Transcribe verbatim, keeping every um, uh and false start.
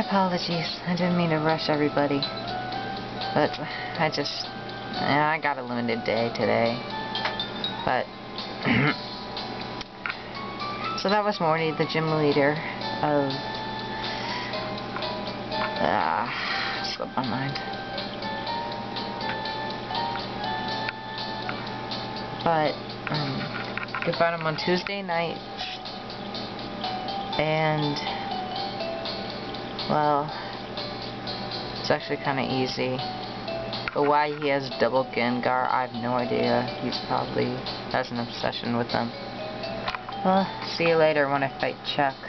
apologies. I didn't mean to rush everybody. But I just... Yeah, I got a limited day today. But... so that was Morty, the gym leader of... Ah, slipped my mind. But, um, we found him on Tuesday night. And, well, it's actually kind of easy. But why he has double GENGAR, I have no idea. He's probably has an obsession with them. Well, see you later when I fight Chuck.